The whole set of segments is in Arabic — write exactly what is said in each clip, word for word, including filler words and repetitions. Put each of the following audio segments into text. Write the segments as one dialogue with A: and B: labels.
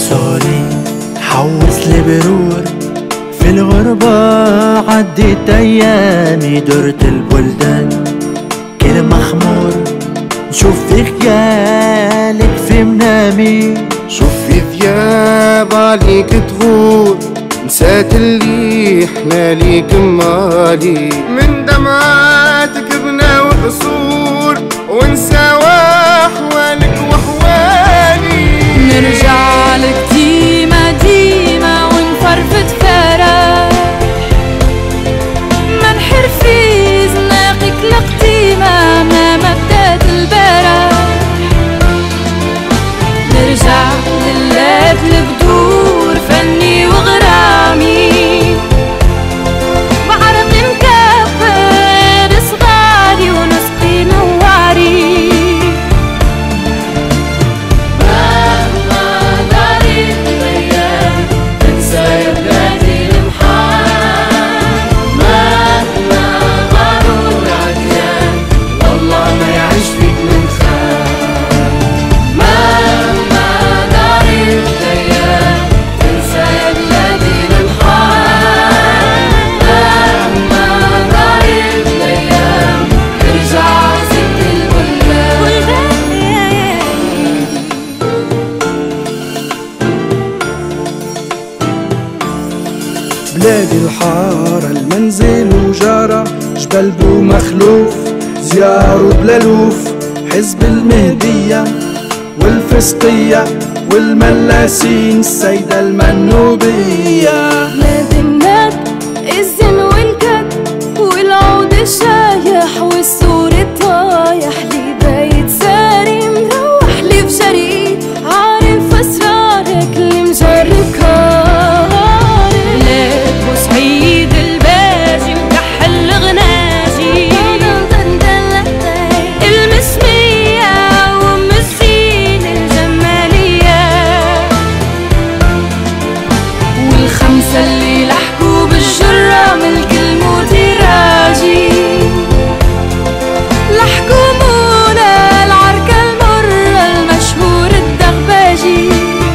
A: سوري حوص لي برور في الغربة، عديت أيامي درت البلدان كل مخمور، نشوف في خيالك في منامي،
B: شوف في ذياب عليك تغور، نسات اللي احنا ليك مالي، من دمعاتك بناوي قصور ونسى احوالك واحوالي،
C: نرجع لك ديما ديما ونفرفد فرح، ما نحر في زناقك القديمة ما بدات البرح، نرجع للاب البدور فني وغرامي، بعرق مكبر صغاري ونسقي نواري، مهما دارت الايام تنسى يا بلادي المحال، مهما غاروا العديان والله ما يعيش فيك من خال، مهما دارت الايام تنسى يا بلادي المحال، مهما دارت الايام ترجع ست البلدان.
D: بلادي الحارة المنزل وجارة، جبل بو مخلوف زيار وبلالوف، حزب المهدية والفسقية والملاسين السيدة المنوبية،
C: بلاد الناب الزن والكد والعود الشايح والسور الطايح، لي بايت ساري مروح لي في جري، عارف اسرارك اللي مجربك، بلاد بوسعيد الباجي وكحل الغناجي، المسمية وام الزين الجمالية، والخمسة اللي لحقوا بالجرة ملك الموت راجي، لحقوا مولا العركة المرة المشهور الدغباجي،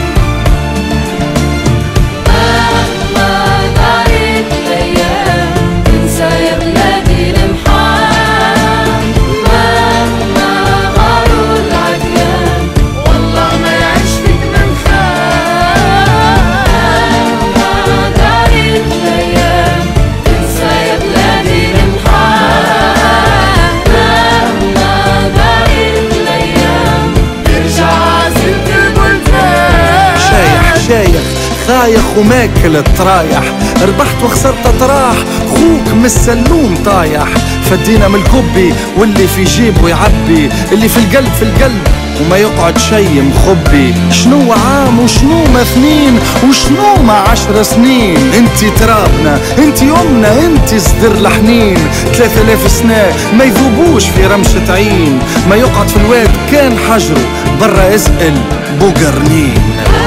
C: مهما دارت الايام تنسى يا بلادي المحال، مهما غاروا العديان والله ما يعيش فيك من خال، مهما دارت الايام تنسى يا بلادي المحال، مهما دارت الايام ترجع ست البلدان.
D: شايح شايخ خايخ وماكل الطرايح، ربحت وخسرت اطراح، خوك من السلوم طايح، فدينا من الكبي واللي في جيبه يعبي، اللي في القلب في القلب وما يقعد شي مخبي، شنو عام وشنو ما اثنين وشنو ما عشر سنين، انتي ترابنا انتي امنا انتي صدر الحنين، ثلاثة آلاف سنة ما يذوبوش في رمشة عين، ما يقعد في الواد كان حجره برا اسأل بوقرنين.